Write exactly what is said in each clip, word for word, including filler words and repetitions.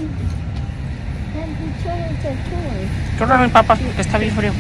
Corre mi papá, que está bien frío.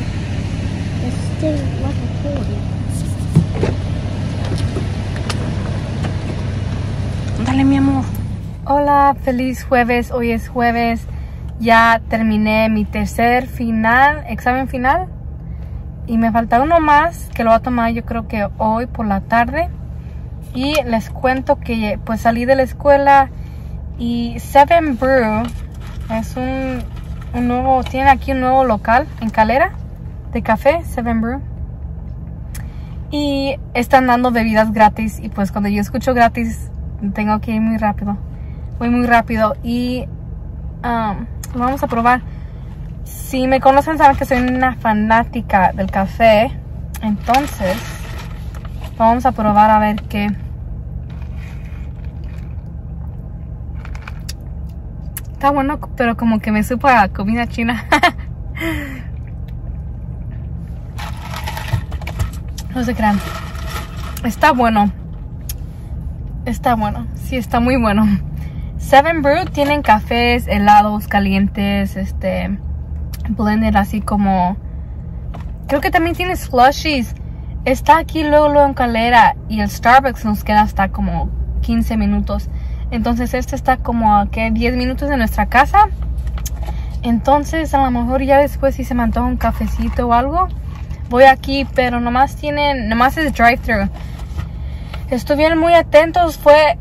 Dale, mi amor. Hola, feliz jueves. Hoy es jueves. Ya terminé mi tercer final, examen final. Y me falta uno más que lo voy a tomar yo creo que hoy por la tarde. Y les cuento que pues salí de la escuela y Seven Brew es un, un nuevo, tienen aquí un nuevo local en Calera de café, Seven Brew. Y están dando bebidas gratis y pues cuando yo escucho gratis tengo que ir muy rápido. Voy muy rápido y um, lo vamos a probar. Si me conocen saben que soy una fanática del café. Entonces vamos a probar a ver qué. Está bueno, pero como que me supo a comida china. No se crean. Está bueno. Está bueno. Sí, está muy bueno. Seven Brew tienen cafés, helados, calientes, este, blended así como, creo que también tiene slushies. Está aquí luego, luego en Calera y el Starbucks nos queda hasta como quince minutos. Entonces este está como a ¿qué? diez minutos de nuestra casa. Entonces a lo mejor ya después si se me antoja un cafecito o algo, voy aquí, pero nomás tienen, nomás es drive-thru. Estuvieron muy atentos, fue...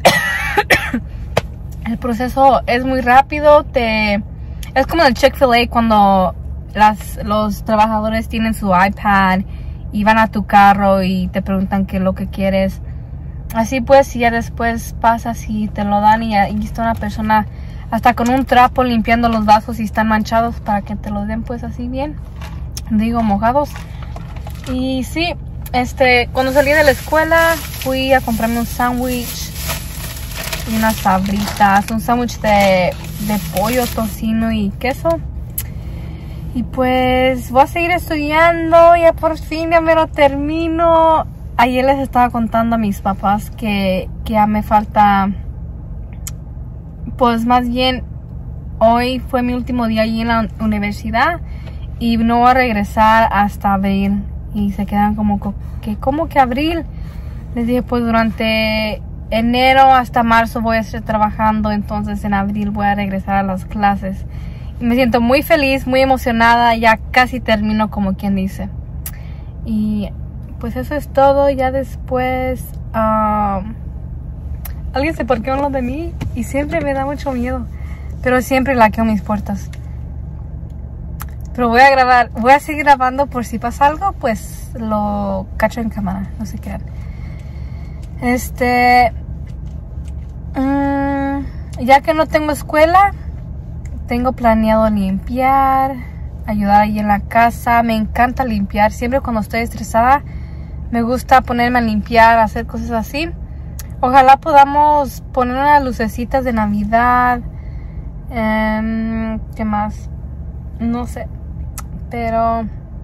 El proceso es muy rápido, te es como el Chick-fil-A cuando las, los trabajadores tienen su iPad y van a tu carro y te preguntan qué es lo que quieres. Así pues, y ya después pasas y te lo dan y, y está una persona hasta con un trapo limpiando los vasos y están manchados para que te los den pues así bien, digo mojados. Y sí, este, cuando salí de la escuela fui a comprarme un sándwich y unas sabritas, un sándwich de, de pollo, tocino y queso. Y pues voy a seguir estudiando, ya por fin ya me lo termino. Ayer les estaba contando a mis papás que, que ya me falta, pues más bien hoy fue mi último día allí en la universidad y no voy a regresar hasta abril. Y se quedan como que, ¿cómo que abril? Les dije pues durante enero hasta marzo voy a estar trabajando, entonces en abril voy a regresar a las clases. Y me siento muy feliz, muy emocionada, ya casi termino como quien dice. Y pues eso es todo, ya después... Um, alguien se parqueó en lo de mí y siempre me da mucho miedo, pero siempre laqueo mis puertas. Pero voy a grabar, voy a seguir grabando por si pasa algo, pues lo cacho en cámara, no se crean. Este, um, ya que no tengo escuela, tengo planeado limpiar, ayudar ahí en la casa. Me encanta limpiar, siempre cuando estoy estresada me gusta ponerme a limpiar, hacer cosas así. Ojalá podamos poner unas lucecitas de Navidad. Um, ¿Qué más? No sé, pero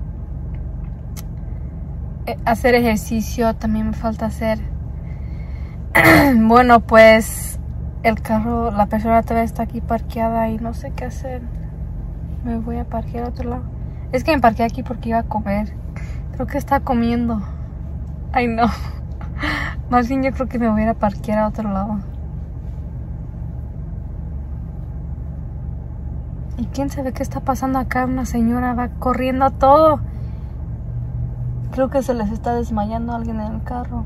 eh, hacer ejercicio también me falta hacer. Bueno, pues el carro, la persona todavía está aquí parqueada y no sé qué hacer. Me voy a parquear a otro lado. Es que me parqueé aquí porque iba a comer. Creo que está comiendo. Ay, no. Más bien yo creo que me voy a ir a parquear a otro lado. ¿Y quién sabe qué está pasando acá? Una señora va corriendo todo. Creo que se les está desmayando a alguien en el carro.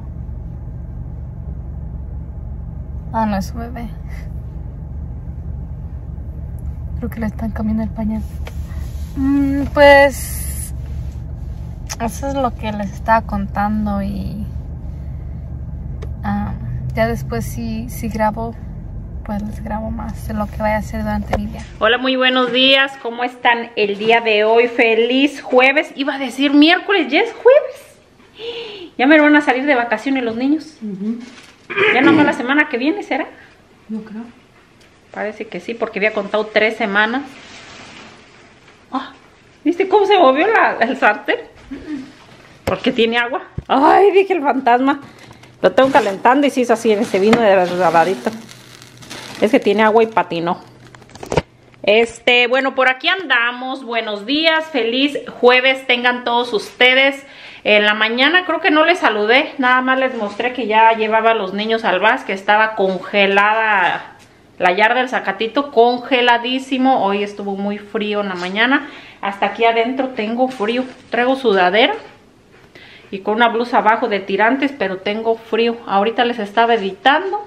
Ah, no, es su bebé. Creo que le están cambiando el pañal. Mm, pues... eso es lo que les estaba contando y... Uh, ya después si, si grabo, pues les grabo más de lo que vaya a hacer durante mi día. Hola, muy buenos días. ¿Cómo están el día de hoy? Feliz jueves. Iba a decir miércoles, ya es jueves. Ya me van a salir de vacaciones los niños. Uh-huh. Ya no más la semana que viene, ¿será? No creo. Parece que sí, porque había contado tres semanas. Oh, ¿viste cómo se movió la, el sartén? Uh-uh. Porque tiene agua. Ay, dije el fantasma. Lo tengo calentando y sí es así, se vino de rabadito. Es que tiene agua y patinó. Este, bueno, por aquí andamos. Buenos días, feliz jueves tengan todos ustedes. En la mañana creo que no les saludé, nada más les mostré que ya llevaba a los niños al bus, que estaba congelada la yarda del Zacatito, congeladísimo. Hoy estuvo muy frío en la mañana. Hasta aquí adentro tengo frío. Traigo sudadera y con una blusa abajo de tirantes, pero tengo frío. Ahorita les estaba editando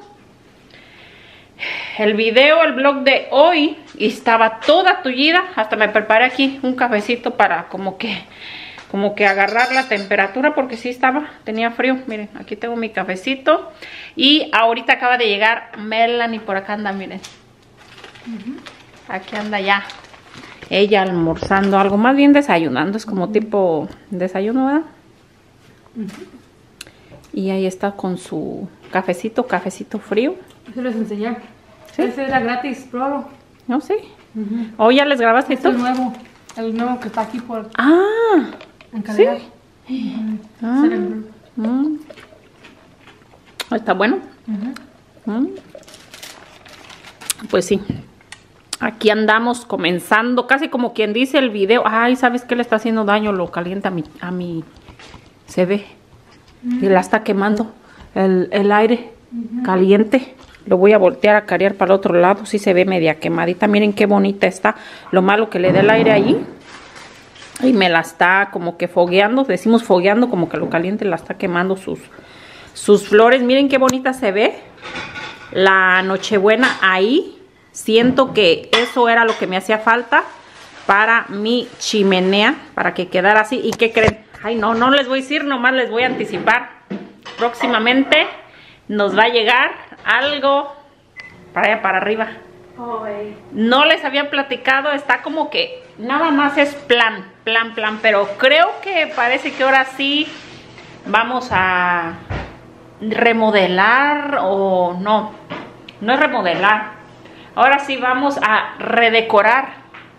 el video, el vlog de hoy, y estaba toda tullida. Hasta me preparé aquí un cafecito para como que como que agarrar la temperatura, porque sí estaba, tenía frío. Miren, aquí tengo mi cafecito. Y ahorita acaba de llegar Melanie, por acá anda, miren. Uh-huh. Aquí anda ya ella almorzando algo, más bien desayunando, es como uh-huh. tipo desayuno, ¿verdad? Uh-huh. Y ahí está con su cafecito, cafecito frío. Eso les enseñé. ¿Sí? Ese era gratis, pruébalo. No sé. Uh-huh. ¿O ya les grabaste esto? Es el nuevo, el nuevo que está aquí por... Ah, en calidad. ¿sí? Uh-huh. Ah, uh-huh. Está bueno. Uh-huh. Uh-huh. Pues sí. Aquí andamos comenzando, casi como quien dice el video. Ay, ¿sabes qué le está haciendo daño? Lo calienta a mi... A mi se ve. Uh-huh. Y la está quemando el, el aire uh-huh. caliente. Lo voy a voltear a carear para el otro lado. Sí se ve media quemadita. Miren qué bonita está. Lo malo que le dé el aire ahí. Y me la está como que fogueando. Decimos fogueando, como que lo caliente la está quemando sus, sus flores. Miren qué bonita se ve la Nochebuena ahí. Siento que eso era lo que me hacía falta para mi chimenea. Para que quedara así. ¿Y qué creen? Ay, no, no les voy a decir. Nomás les voy a anticipar. Próximamente nos va a llegar algo para allá para arriba. Ay. No les había platicado, está como que nada más es plan, plan, plan, pero creo que parece que ahora sí vamos a remodelar, o no, no es remodelar, ahora sí vamos a redecorar.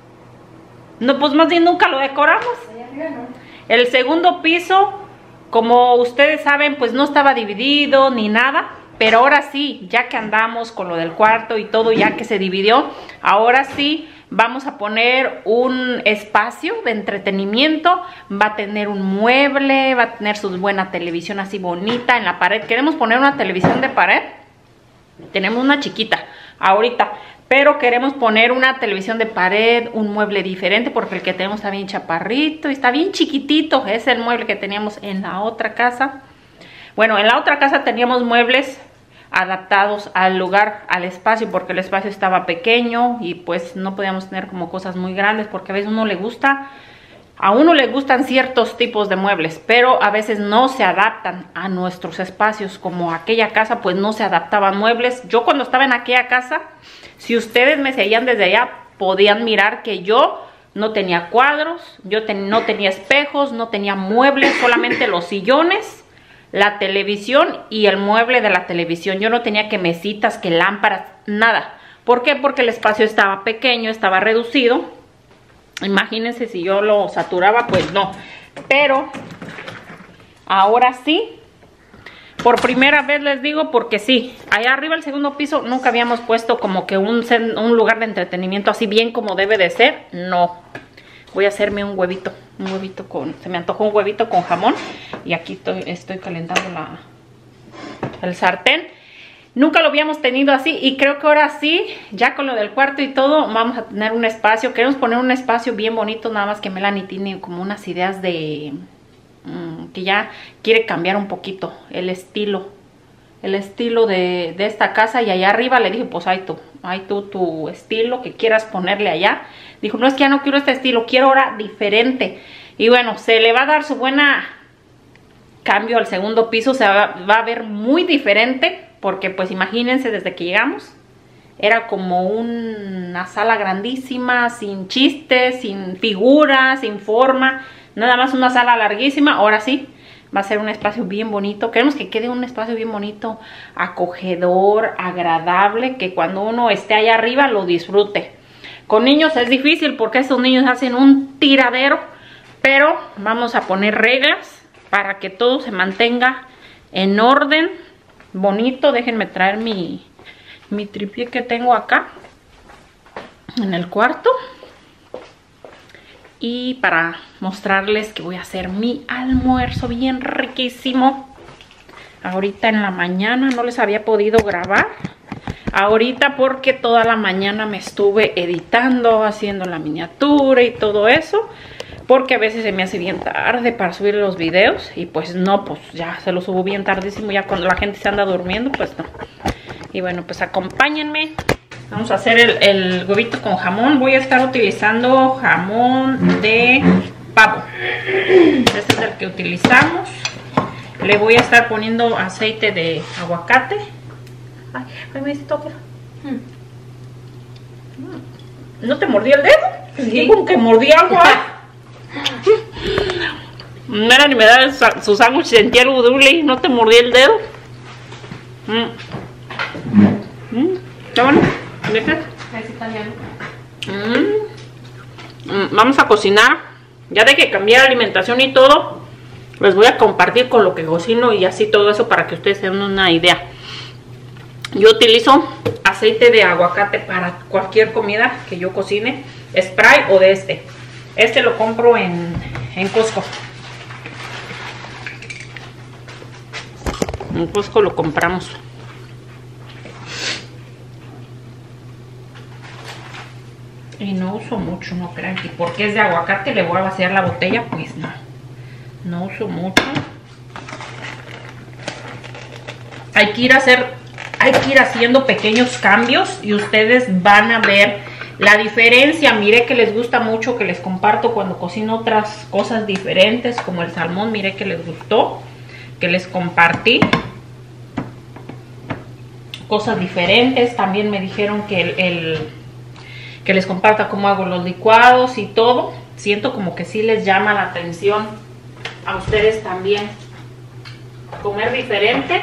No, pues más bien nunca lo decoramos. El segundo piso, como ustedes saben, pues no estaba dividido ni nada. Pero ahora sí, ya que andamos con lo del cuarto y todo, ya que se dividió, ahora sí vamos a poner un espacio de entretenimiento. Va a tener un mueble, va a tener su buena televisión así bonita en la pared. Queremos poner una televisión de pared. Tenemos una chiquita ahorita, pero queremos poner una televisión de pared, un mueble diferente, porque el que tenemos está bien chaparrito y está bien chiquitito. Es el mueble que teníamos en la otra casa. Bueno, en la otra casa teníamos muebles adaptados al lugar, al espacio, porque el espacio estaba pequeño y pues no podíamos tener como cosas muy grandes, porque a veces uno le gusta, a uno le gustan ciertos tipos de muebles, pero a veces no se adaptan a nuestros espacios, como aquella casa pues no se adaptaban muebles. Yo cuando estaba en aquella casa, si ustedes me seguían desde allá, podían mirar que yo no tenía cuadros, yo ten, no tenía espejos, no tenía muebles, solamente los sillones, la televisión y el mueble de la televisión. Yo no tenía que mesitas, que lámparas, nada. ¿Por qué? Porque el espacio estaba pequeño, estaba reducido. Imagínense si yo lo saturaba, pues no. Pero ahora sí, por primera vez les digo, porque sí, allá arriba el segundo piso nunca habíamos puesto como que un, un lugar de entretenimiento así bien como debe de ser. No. Voy a hacerme un huevito, un huevito con, se me antojó un huevito con jamón. Y aquí estoy, estoy calentando la, el sartén. Nunca lo habíamos tenido así y creo que ahora sí, ya con lo del cuarto y todo, vamos a tener un espacio. Queremos poner un espacio bien bonito, nada más que Melanie tiene como unas ideas de, mmm, que ya quiere cambiar un poquito el estilo. El estilo de, de esta casa. Y allá arriba le dije, pues hay tú, hay tú tu estilo que quieras ponerle allá. Dijo, no, es que ya no quiero este estilo, quiero ahora diferente. Y bueno, se le va a dar su buena cambio al segundo piso. Se va, va a ver muy diferente, porque pues imagínense, desde que llegamos era como una sala grandísima, sin chistes, sin figuras, sin forma, nada más una sala larguísima. Ahora sí va a ser un espacio bien bonito. Queremos que quede un espacio bien bonito, acogedor, agradable, que cuando uno esté allá arriba lo disfrute. Con niños es difícil porque esos niños hacen un tiradero, pero vamos a poner reglas para que todo se mantenga en orden, bonito. Déjenme traer mi, mi tripié que tengo acá. en el cuarto. Y para mostrarles que voy a hacer mi almuerzo bien riquísimo. Ahorita en la mañana no les había podido grabar. Ahorita porque toda la mañana me estuve editando, haciendo la miniatura y todo eso. Porque a veces se me hace bien tarde para subir los videos. Y pues no, pues ya se los subo bien tardísimo. Ya cuando la gente se anda durmiendo, pues no. Y bueno, pues acompáñenme. Vamos a hacer el, el huevito con jamón. Voy a estar utilizando jamón de pavo. Este es el que utilizamos. Le voy a estar poniendo aceite de aguacate. Ay, ay, me dice toque. ¿No te mordió el dedo? Sí, como que mordí agua. No era ni me da su sándwich, sentía el udule. ¿No te mordí el dedo? Mm. Mm. ¿Está bueno? Es italiano. Mm. Mm. Vamos a cocinar. Ya de que cambié la alimentación y todo, les voy a compartir con lo que cocino y así todo eso para que ustedes tengan una idea. Yo utilizo aceite de aguacate para cualquier comida que yo cocine, spray o de este. Este lo compro en, en Costco. En Costco lo compramos. Y no uso mucho, no crean que porque es de aguacate le voy a vaciar la botella, pues no. No uso mucho. Hay que ir a hacer, hay que ir haciendo pequeños cambios y ustedes van a ver la diferencia. Mire que les gusta mucho, que les comparto cuando cocino otras cosas diferentes, como el salmón. Mire que les gustó, que les compartí cosas diferentes. También me dijeron que el, el que les comparta cómo hago los licuados y todo. Siento como que sí les llama la atención a ustedes también comer diferente.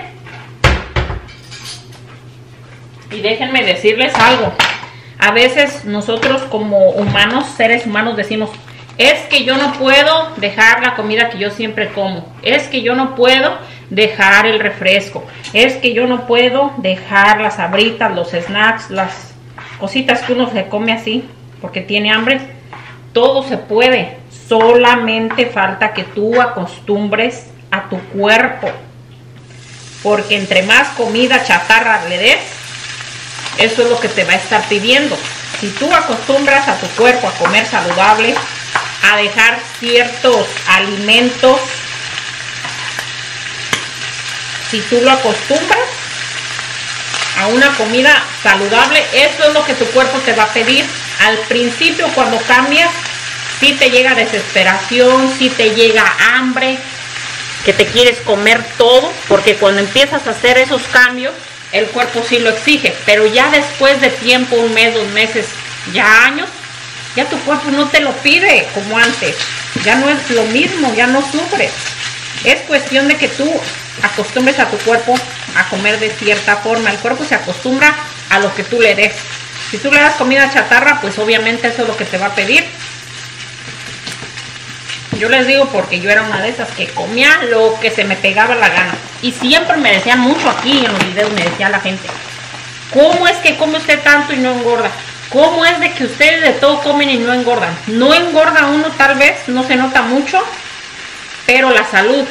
Y déjenme decirles algo. A veces nosotros como humanos, seres humanos, decimos: es que yo no puedo dejar la comida que yo siempre como. Es que yo no puedo dejar el refresco. Es que yo no puedo dejar las sabritas, los snacks, las cositas que uno se come así porque tiene hambre. Todo se puede. Solamente falta que tú acostumbres a tu cuerpo. Porque entre más comida chatarra le des, eso es lo que te va a estar pidiendo. Si tú acostumbras a tu cuerpo a comer saludable, a dejar ciertos alimentos, si tú lo acostumbras a una comida saludable, eso es lo que tu cuerpo te va a pedir. Al principio, cuando cambias, sí te llega desesperación, sí te llega hambre, que te quieres comer todo, porque cuando empiezas a hacer esos cambios, el cuerpo sí lo exige. Pero ya después de tiempo, un mes, dos meses, ya años, ya tu cuerpo no te lo pide como antes. Ya no es lo mismo, ya no sufres. Es cuestión de que tú acostumbres a tu cuerpo a comer de cierta forma. El cuerpo se acostumbra a lo que tú le des. Si tú le das comida chatarra, pues obviamente eso es lo que te va a pedir. Yo les digo porque yo era una de esas que comía lo que se me pegaba la gana. Y siempre me decían mucho aquí en los videos, me decía la gente: ¿cómo es que come usted tanto y no engorda? ¿Cómo es de que ustedes de todo comen y no engordan? No engorda uno, tal vez, no se nota mucho, pero la salud,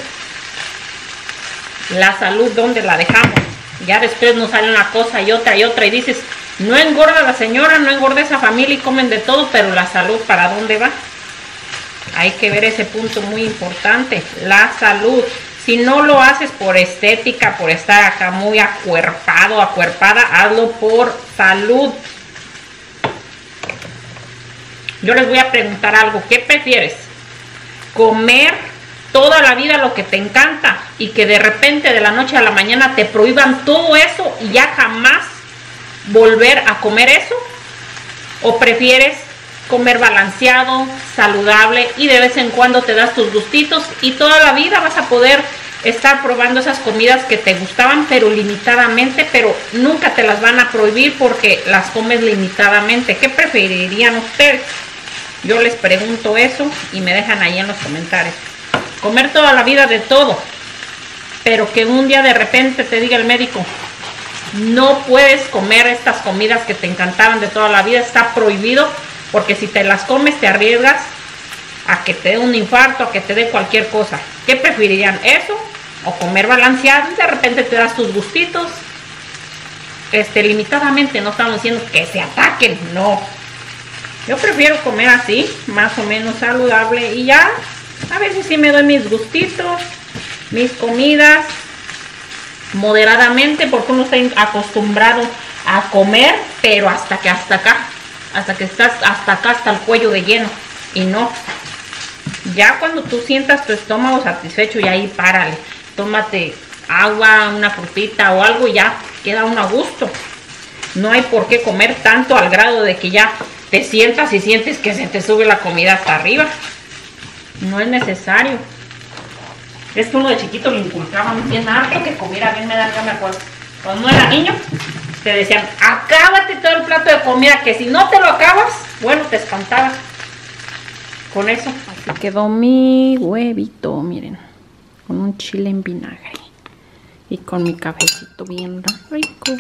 la salud, ¿dónde la dejamos? Ya después nos sale una cosa y otra y otra y dices: no engorda la señora, no engorda esa familia y comen de todo, pero la salud, ¿para dónde va? Hay que ver ese punto muy importante, la salud. Si no lo haces por estética, por estar acá muy acuerpado, acuerpada, hazlo por salud. Yo les voy a preguntar algo: ¿qué prefieres? ¿Comer toda la vida lo que te encanta y que de repente de la noche a la mañana te prohíban todo eso y ya jamás volver a comer eso? ¿O prefieres comer balanceado, saludable y de vez en cuando te das tus gustitos y toda la vida vas a poder estar probando esas comidas que te gustaban, pero limitadamente, pero nunca te las van a prohibir porque las comes limitadamente? ¿Qué preferirían ustedes? Yo les pregunto eso y me dejan ahí en los comentarios. Comer toda la vida de todo, pero que un día de repente te diga el médico: No puedes comer estas comidas que te encantaban de toda la vida, está prohibido, porque si te las comes te arriesgas a que te dé un infarto, a que te dé cualquier cosa. ¿Qué preferirían? ¿Eso? O comer balanceado, de repente te das tus gustitos. Este, limitadamente, no estamos diciendo que se ataquen, no. Yo prefiero comer así, más o menos saludable, y ya, a veces sí me doy mis gustitos, mis comidas, moderadamente, porque uno está acostumbrado a comer, pero hasta que hasta acá, hasta que estás hasta acá, hasta el cuello de lleno, y no. Ya cuando tú sientas tu estómago satisfecho, y ahí párale, tómate agua, una frutita o algo, y ya queda uno a gusto. No hay por qué comer tanto al grado de que ya te sientas y sientes que se te sube la comida hasta arriba. No es necesario. Es que uno de chiquito le inculcaban bien harto que comiera bien, me da, ya me acuerdo. Cuando no era niño, te decían, acábate todo el plato de comida, que si no te lo acabas, bueno, te espantabas con eso. Así quedó mi huevito, miren, con un chile en vinagre y con mi cafecito bien rico.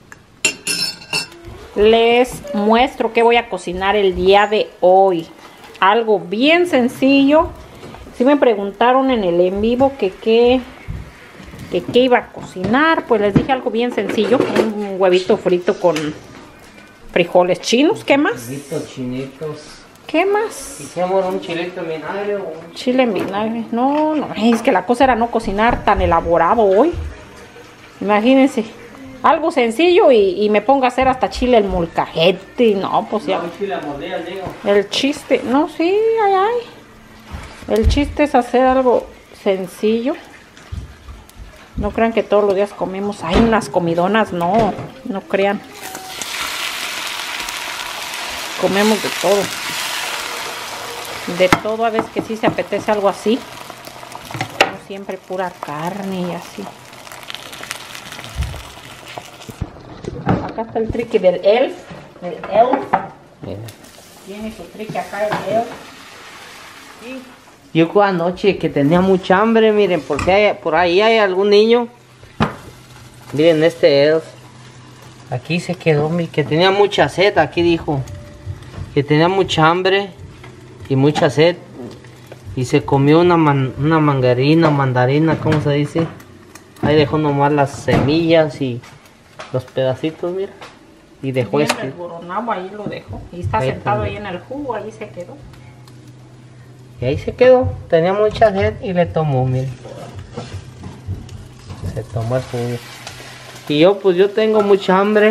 Les muestro qué voy a cocinar el día de hoy. Algo bien sencillo. Si me preguntaron en el en vivo que qué que qué iba a cocinar, pues les dije algo bien sencillo, un huevito frito con frijoles chinos. ¿Qué más? Huevitos chinitos. ¿Qué más? ¿Hicimos un chilito en vinagre o un chile en vinagre? No, no, es que la cosa era no cocinar tan elaborado hoy. Imagínense, algo sencillo y, y me pongo a hacer hasta chile en molcajete. No, pues ya. no, chile a morder, digo. El chiste, no, sí, ay, ay. El chiste es hacer algo sencillo. No crean que todos los días comemos. Hay unas comidonas, no, no crean. Comemos de todo. De todo, a veces que sí se apetece algo así. No siempre pura carne y así. Acá está el triqui del elf. Del elf. Mira. Tiene su triqui acá el elf. Sí. Yo anoche que tenía mucha hambre, miren, porque hay, por ahí hay algún niño. Miren este elf. Aquí se quedó, mi, que tenía mucha sed, aquí dijo. Que tenía mucha hambre y mucha sed. Y se comió una, man, una mangarina, mandarina, ¿cómo se dice? Ahí dejó nomás las semillas y los pedacitos, mira. Y dejó Bien este. desboronado, ahí lo dejó. Y está Ahí sentado también. ahí en el jugo, ahí se quedó. Y ahí se quedó. Tenía mucha sed y le tomó, miren. Se tomó el jugo. Y yo, pues yo tengo mucha hambre.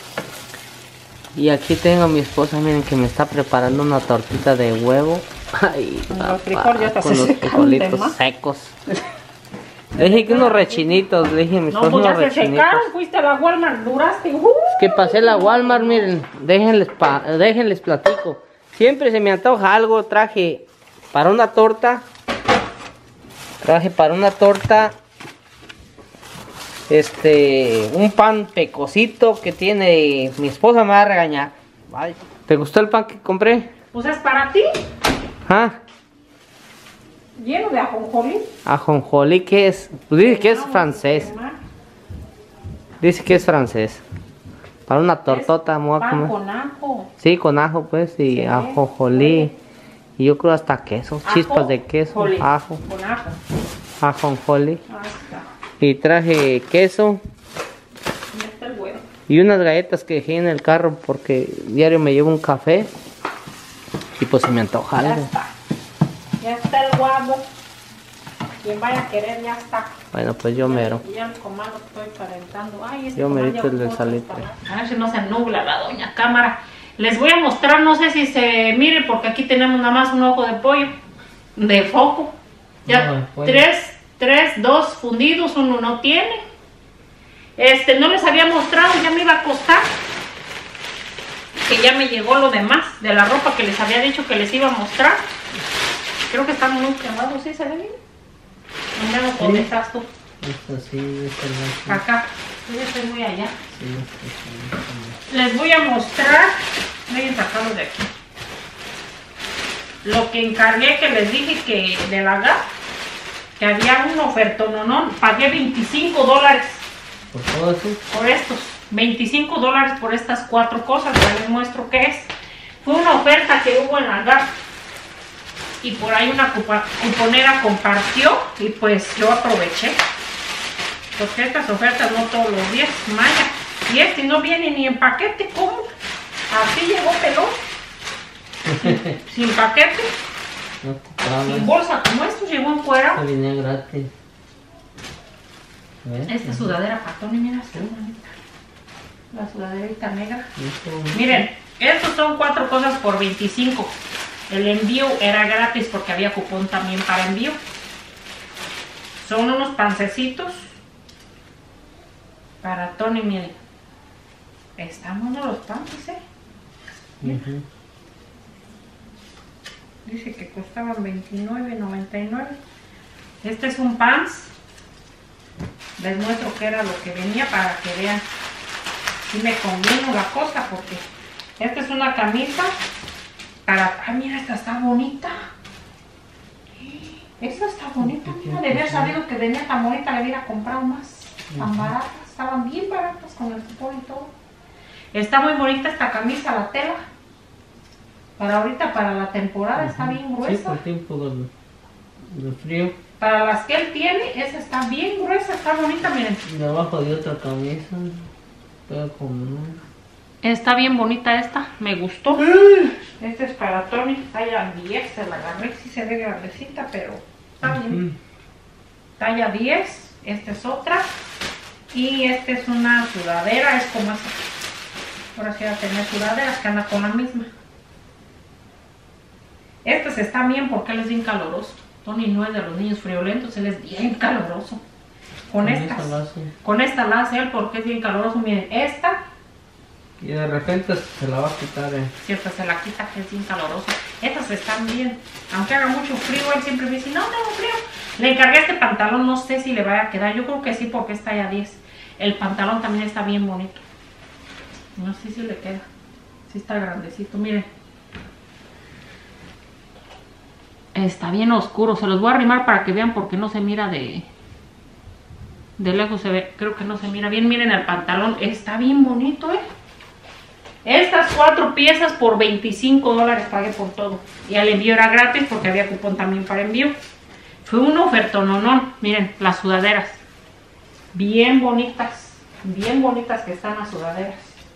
Y aquí tengo a mi esposa, miren, que me está preparando una tortita de huevo. Ay, Con papá, los frijoles ya hasta con se los secaron frijolitos de más. secos. Le dije que unos rechinitos, le dije a mi No, esposa pues unos ya se rechinitos. secaron, fuiste a la Walmart, duraste. Uh, Que pasé la Walmart, miren, déjenles, pa, déjenles platico. Siempre se me antoja algo, traje para una torta. Traje para una torta. Este, un pan pecosito que tiene, mi esposa me va a regañar. Ay, ¿te gustó el pan que compré? pues es para ti, ¿Ah? lleno de ajonjolí. Ajonjolí, ¿qué es? Pues dice que es francés. Dice que es francés. Para una tortota, me voy a Pan comer. con ajo. Sí, con ajo, pues, y Sí, ajonjolí. Y yo creo hasta queso, Ajo, chispas de queso, jolí. ajo, Con ajo. ajonjolí. Ahí está. Y traje queso Ya está el huevo. y unas galletas que dejé en el carro porque diario me llevo un café. Y pues se me antoja Ya algo. está. Ya está el huevo. Quien vaya a querer, ya está. Bueno, pues yo mero. Y ya el comal lo estoy calentando. Ay, ese Yo comal merito ya el del botó salitre. otras. A ver si no se nubla la doña cámara. Les voy a mostrar, no sé si se mire, porque aquí tenemos nada más un ojo de pollo. De foco. Ya, No, pues. tres, tres, dos fundidos, uno no tiene. Este, no les había mostrado, ya me iba a costar. Que ya me llegó lo demás de la ropa que les había dicho que les iba a mostrar. Creo que están muy quemados, ¿sí se ven bien? Mira, ¿dónde estás tú? Esto sí, esto no. Acá. Yo estoy muy allá. Sí, sí, sí. Les voy a mostrar. Voy a sacarlo de aquí. Lo que encargué, que les dije que de la Gap, que había un ofertón, no, no, pagué veinticinco dólares ¿Por todo eso? por estos. veinticinco dólares por estas cuatro cosas. Ya les muestro qué es. Fue una oferta que hubo en la Gap y por ahí una cuponera compartió y pues yo aproveché. Porque estas ofertas no todos los días, Maya. Y este no viene ni en paquete, ¿cómo? Así llegó pelón. Sin, sin paquete. No te Sin bolsa como esto, llegó en fuera. Esto viene gratis. Esta sudadera para Tony, mira, está bonita. La sudaderita negra. Miren, estos son cuatro cosas por veinticinco. El envío era gratis porque había cupón también para envío. Son unos pancecitos para Tony, miren. Están buenos los pances, eh. Uh-huh. Dice que costaban veintinueve noventa y nueve. Este es un pants. Les muestro que era lo que venía para que vean si me convino la cosa, porque esta es una camisa para... ¡Ay, mira, esta está bonita! Esta está bonita, mira, de haber sabido que venía tan bonita, le hubiera comprado más. Tan baratas, estaban bien baratas con el cupón y todo. Está muy bonita esta camisa, la tela. Para ahorita, para la temporada, uh-huh. Está bien gruesa. Sí, por tiempo del, del frío. Para las que él tiene, esa está bien gruesa, está bonita, miren. Y abajo de otra camisa. Pero como... Está bien bonita esta, me gustó. Mm. Esta es para Tony, talla diez, se la agarré, sí se ve grandecita, pero está uh-huh. bien. Talla diez, esta es otra. Y esta es una sudadera, es como esa. Ahora sí va a tener sudaderas que anda con la misma. Estas están bien porque él es bien caloroso. Tony no es de los niños friolentos, él es bien caloroso. Con, con estas, esta con esta la hace él porque es bien caloroso. Miren, esta. Y de repente se la va a quitar. Eh. Cierto, se la quita que es bien caloroso. Estas están bien. Aunque haga mucho frío, él siempre me dice, no tengo frío. Le encargué este pantalón, no sé si le vaya a quedar. Yo creo que sí porque es talla diez. El pantalón también está bien bonito. No sé si le queda. Sí está grandecito, miren. Está bien oscuro. Se los voy a arrimar para que vean porque no se mira de... De lejos se ve. Creo que no se mira bien. Miren el pantalón. Está bien bonito, ¿eh? Estas cuatro piezas por veinticinco dólares pagué por todo. Y el envío era gratis porque había cupón también para envío. Fue una oferta, no, no. Miren, las sudaderas. Bien bonitas. Bien bonitas que están las sudaderas.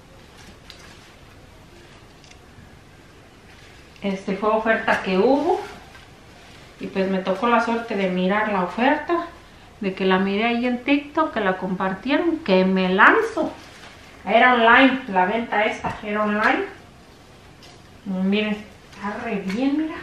Este fue oferta que hubo. Y pues me tocó la suerte de mirar la oferta. De que la miré ahí en TikTok, que la compartieron. Que me lanzo. Era online, la venta esta. Era online. Miren, está re bien, mira.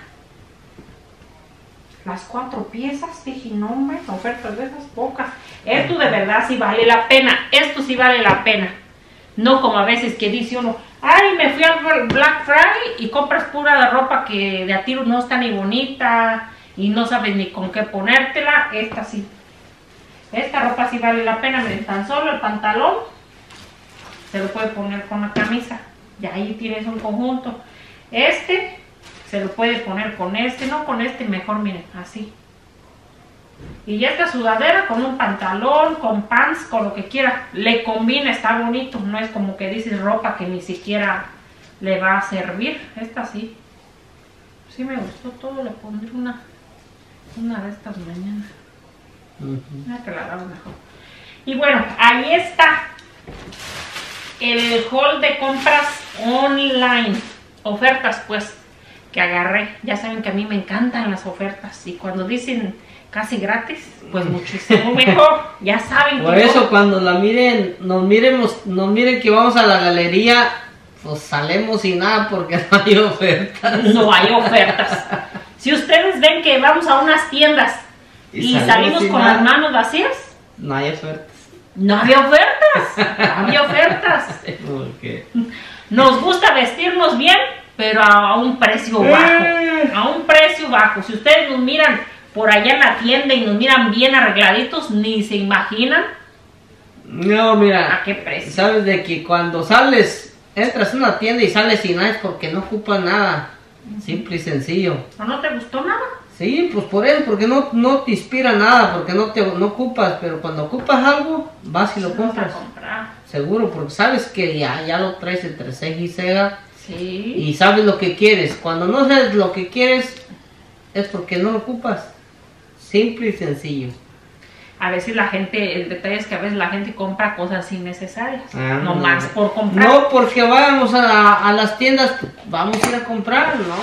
Las cuatro piezas. Dije, no, hombre, ofertas de esas pocas. Esto de verdad sí vale la pena. Esto sí vale la pena. No como a veces que dice uno, ay, me fui al Black Friday y compras pura ropa que de a tiro no está ni bonita y no sabes ni con qué ponértela. Esta sí. Esta ropa sí vale la pena. Miren, tan solo el pantalón se lo puede poner con la camisa. Y ahí tienes un conjunto. Este se lo puede poner con este, no con este, mejor miren, así. Y ya esta sudadera con un pantalón, con pants, con lo que quiera. Le combina, está bonito. No es como que dices ropa que ni siquiera le va a servir. Esta sí. Sí me gustó todo. Le pondré una, una de estas mañana. Uh-huh. Ah, que la hago mejor. Y bueno, ahí está el haul de compras online. Ofertas pues que agarré. Ya saben que a mí me encantan las ofertas. Y cuando dicen casi gratis, pues muchísimo mejor. Ya saben. Por que eso no... cuando la miren, nos miremos, nos miren que vamos a la galería, pues salemos sin nada porque no hay ofertas. No hay ofertas. Si ustedes ven que vamos a unas tiendas y, y salimos con nada. Las manos vacías, no hay ofertas. No había ofertas. No había ofertas. ¿Por qué? Nos gusta vestirnos bien, pero a un precio bajo. A un precio bajo. Si ustedes nos miran por allá en la tienda y nos miran bien arregladitos, ni se imaginan. No, mira. ¿A qué precio? Sabes de que cuando sales, entras a una tienda y sales sin nada es porque no ocupas nada. Simple y sencillo. ¿O no te gustó nada? Sí, pues por eso, porque no, no te inspira nada, porque no te no ocupas, pero cuando ocupas algo, vas y lo compras. Seguro, porque sabes que ya, ya lo traes entre ceja y ceja. Sí. Y sabes lo que quieres. Cuando no sabes lo que quieres, es porque no lo ocupas. Simple y sencillo. A veces la gente, el detalle es que a veces la gente compra cosas innecesarias. Ah, no no. más por comprar. No porque vayamos a, a las tiendas, vamos a ir a comprar, ¿no?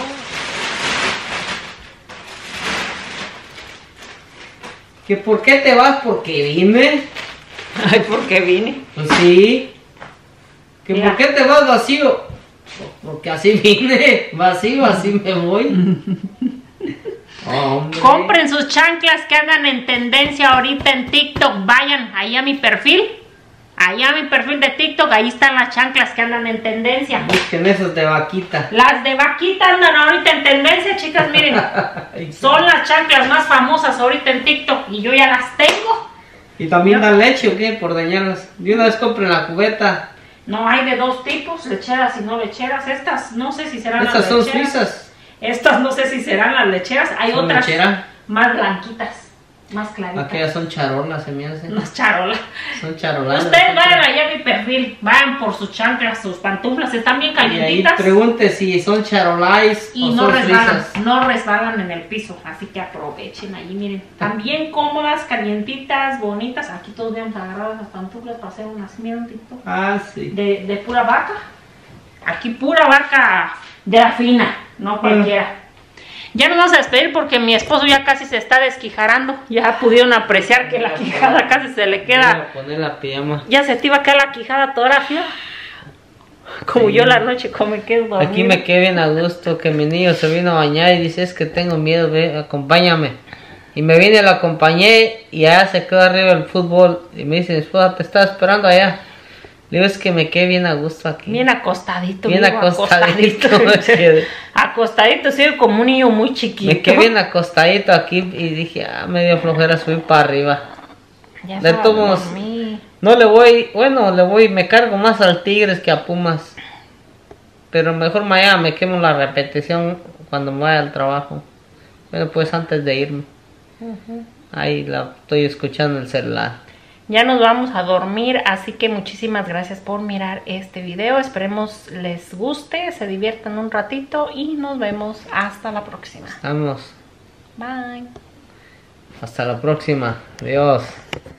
¿Que por qué te vas? Porque vine. Ay, porque vine. Pues sí. ¿Que Mira. por qué te vas vacío? Porque así vine. Vacío, así me voy. Hombre. Compren sus chanclas que andan en tendencia ahorita en TikTok. Vayan ahí a mi perfil. Ahí a mi perfil de TikTok. Ahí están las chanclas que andan en tendencia. Busquen esos de vaquita. Las de vaquita andan ahorita en tendencia, chicas. Miren. Son las chanclas más famosas ahorita en TikTok. Y yo ya las tengo. ¿Y también dan leche o qué? Por dañarlas. De una vez compren la cubeta. No, hay de dos tipos, lecheras y no lecheras. Estas no sé si serán Estas las son lecheras. suizas. Estas no sé si serán las lecheras. Hay ¿Son otras lechera? más blanquitas, más claritas. Aquellas son charolas, se me hacen. Unas charolas. Son charoladas. Ustedes vayan allá a mi perfil, vayan por sus chanclas, sus pantuflas, están bien Y ahí calientitas. pregunte si son charolais Y o no son resbalan, suizas. no resbalan en el piso, así que aprovechen allí, miren. Están bien cómodas, calientitas, bonitas. Aquí todos habíamos agarrado esas pantuflas para hacer unas, miren, un TikTok. Ah, sí. De, de pura vaca. Aquí pura vaca de la fina, no cualquiera. Ya nos vamos a despedir porque mi esposo ya casi se está desquijarando. Ya pudieron apreciar que la quijada casi se le Voy queda. a poner la pijama. Ya se te iba a quedar la quijada toda fía. Como Sí. yo la noche como me quedo dormida. Aquí me quedé bien a gusto que mi niño se vino a bañar y dice, es que tengo miedo, ve, acompáñame. Y me vine, lo acompañé y allá se quedó arriba el fútbol. Y me dice, mi esposa, te estaba esperando allá. Le digo, es que me quedé bien a gusto aquí. Bien acostadito. Bien digo, acostadito. Acostadito, acostadito sí, como un niño muy chiquito. Me quedé bien acostadito aquí y dije, ah, me dio flojera subir para arriba. Ya De estaba todos, dormida. no le voy, bueno, le voy, me cargo más al Tigres que a Pumas. Pero mejor mañana me quemo la repetición cuando me vaya al trabajo. Bueno, pues antes de irme. Uh-huh. Ahí la estoy escuchando en el celular. Ya nos vamos a dormir, así que muchísimas gracias por mirar este video. Esperemos les guste, se diviertan un ratito y nos vemos hasta la próxima. Estamos. Bye. Hasta la próxima. Adiós.